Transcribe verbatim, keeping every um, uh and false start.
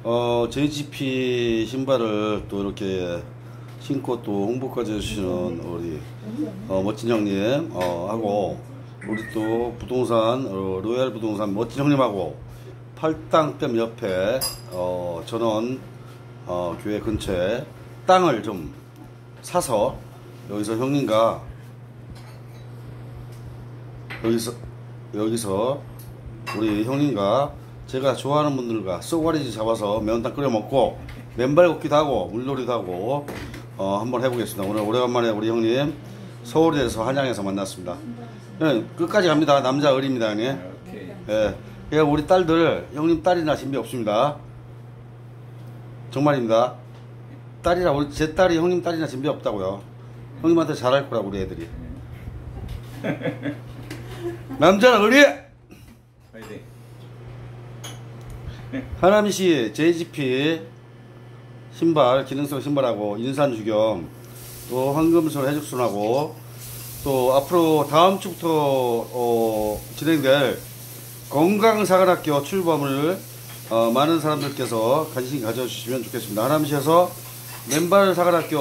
어, 제이지피 신발을 또 이렇게 신고 또 홍보까지 해주시는 우리 어, 멋진 형님 어, 하고 우리 또 부동산 어, 로얄 부동산 멋진 형님하고 팔당댐 옆에 어, 전원 어, 교회 근처에 땅을 좀 사서 여기서 형님과 여기서 여기서 우리 형님과 제가 좋아하는 분들과 쏘가리지 잡아서 매운탕 끓여 먹고 맨발 걷기도 하고 물놀이도 하고 어, 한번 해보겠습니다. 오늘 오래간만에 우리 형님 서울에서 한양에서 만났습니다. 네, 끝까지 갑니다. 남자 을입니다, 형님. 예, 예, 우리 딸들 형님 딸이나 진비 없습니다. 정말입니다. 딸이라 우리 제 딸이 형님 딸이나 진비 없다고요. 형님한테 잘할 거라고 우리 애들이. 남자는 을이. 하남시 제이지피 신발 기능성 신발하고 인산주겸 또 황금술 해죽순하고 또 앞으로 다음 주부터 어, 진행될 건강사관학교 출범을 어, 많은 사람들께서 관심 가져주시면 좋겠습니다. 하남시에서 맨발 사관학교